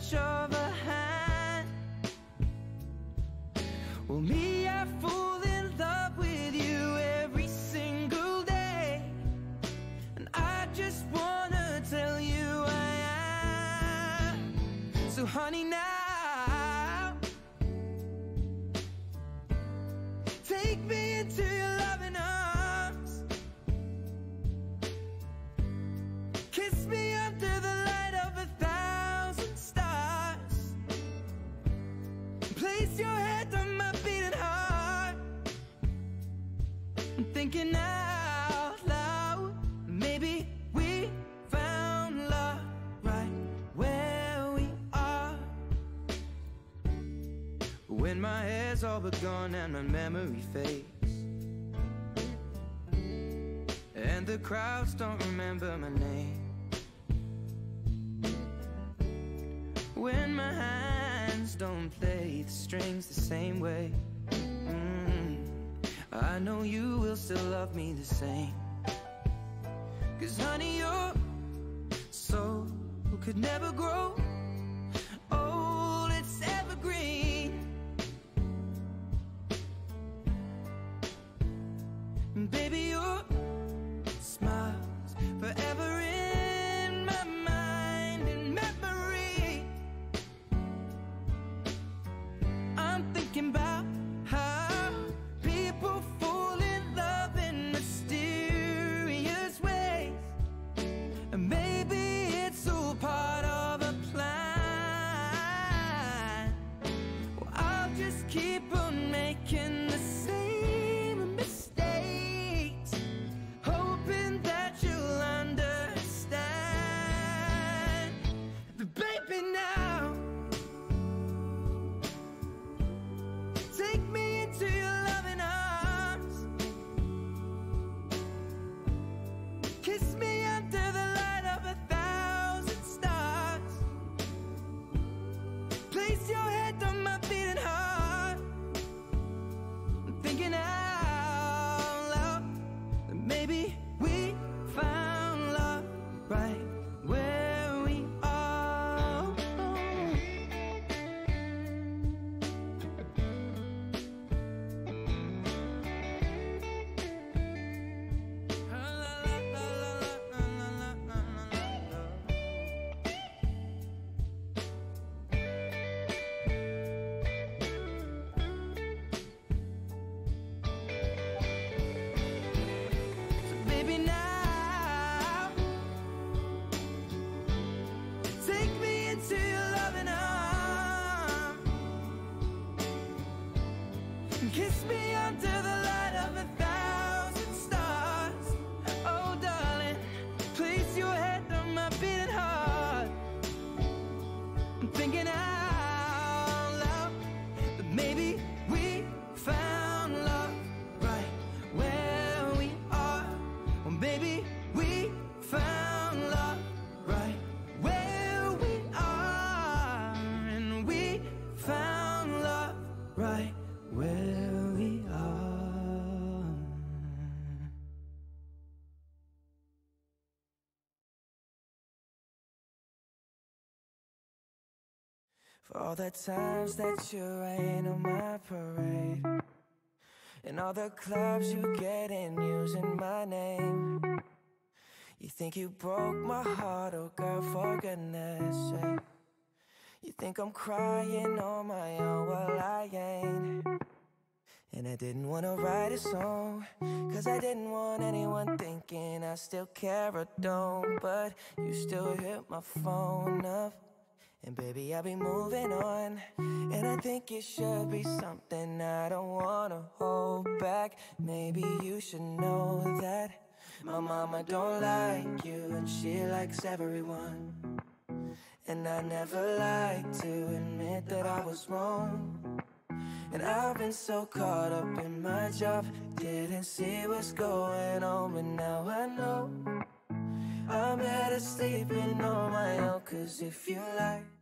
touch of a hand. Well, me, I fall in love with you every single day, and I just wanna tell you I am. So honey, now take me into your loving arms. Kiss me under the light of 1,000 stars. Place your head on my beating heart. I'm thinking out loud, maybe we found love right where we are. When my hair's all but gone and my memory fades, and the crowds don't remember my name, when my hands don't play the strings the same way, I know you will still love me the same. 'Cause honey, your soul could never grow old, it's evergreen. And baby, your smile's forever in my mind and memory. I'm thinking about how people fall in love in mysterious ways, and maybe it's all part of a plan. Well, I'll just keep on making the same mistakes, hoping that you'll understand. But baby, now take me into your loving arms. Kiss me under the light of 1,000 stars. Place your head on my beating heart. I'm thinking out loud that maybe we found love right where we are. So baby, now take me into your loving arms. Kiss me under the light of 1,000 stars. Oh darling, place your head on my beating heart. I'm thinking out loud that maybe we found love right where we are. Well, maybe we found love right where we are, and we found love right where we are. For all the times that you rain on my parade, and all the clubs you get in using my name. You think you broke my heart, oh girl, for goodness sake. You think I'm crying on my own, well I ain't. And I didn't wanna write a song, 'cause I didn't want anyone thinking I still care or don't. But you still hit my phone up, and baby, I'll be moving on. And I think it should be something I don't wanna hold back. Maybe you should know that my mama don't like you, and she likes everyone. And I never like to admit that I was wrong. And I've been so caught up in my job, didn't see what's going on. But now I know I'm better sleeping on my own. 'Cause if you like